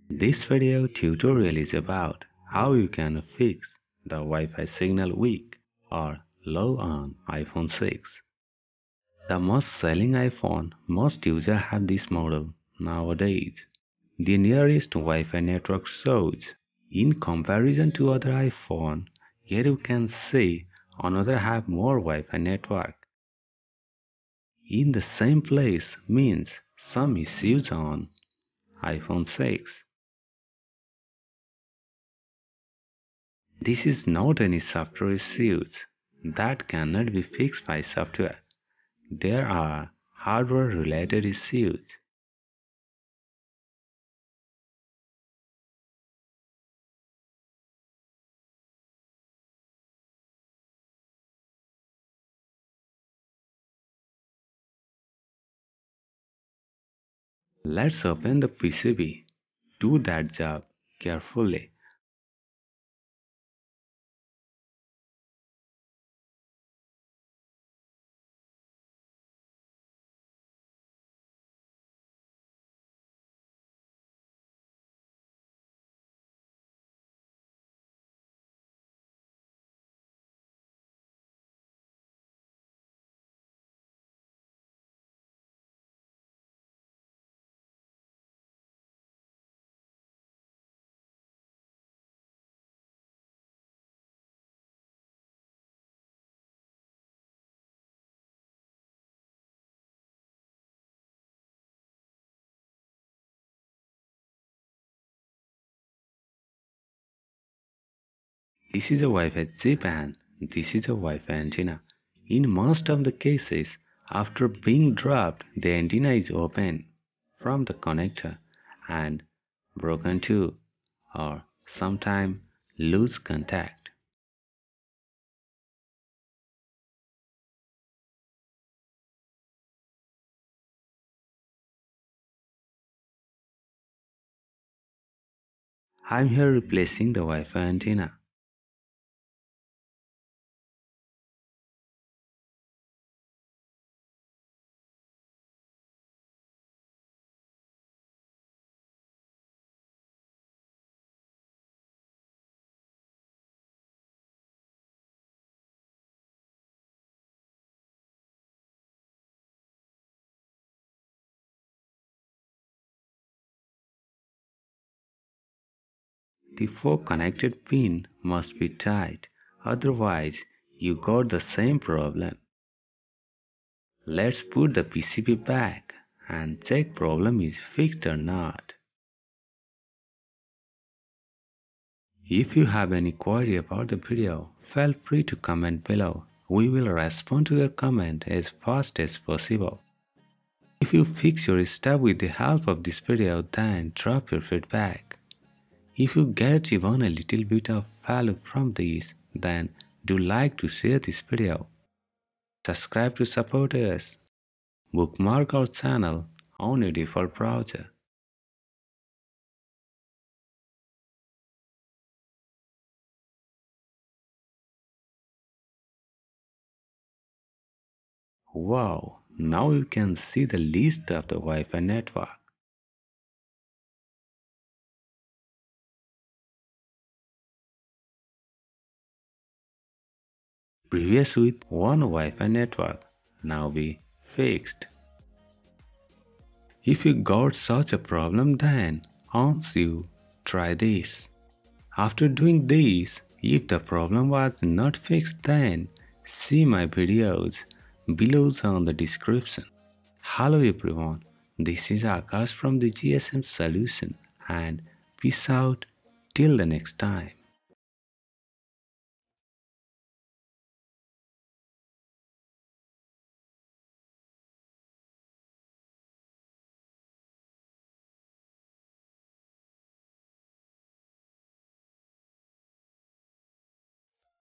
This video tutorial is about how you can fix the Wi-Fi signal weak or low on iPhone 6. The most selling iPhone, most users have this model nowadays. The nearest Wi-Fi network shows in comparison to other iPhone. Here you can see another have more Wi-Fi network in the same place means some issues on iPhone 6. This is not any software issues that cannot be fixed by software. There are hardware related issues. Let's open the PCB. Do that job carefully. This is a Wi-Fi chip and this is a Wi-Fi antenna. In most of the cases, after being dropped, the antenna is open from the connector and broken too, or sometimes lose contact. I'm here replacing the Wi-Fi antenna. The 4 connected pin must be tight, otherwise you got the same problem. Let's put the PCB back and check problem is fixed or not. If you have any query about the video, feel free to comment below. We will respond to your comment as fast as possible. If you fix your stuff with the help of this video, then drop your feedback. If you get even a little bit of value from this, then do like to share this video. Subscribe to support us. Bookmark our channel on your default browser. Wow, now you can see the list of the Wi-Fi network. Previous with one Wi-Fi network, now be fixed. If you got such a problem, then once you try this. After doing this, if the problem was not fixed, then see my videos below on the description. Hello everyone, this is Akash from the Thegsmsolution and peace out till the next time.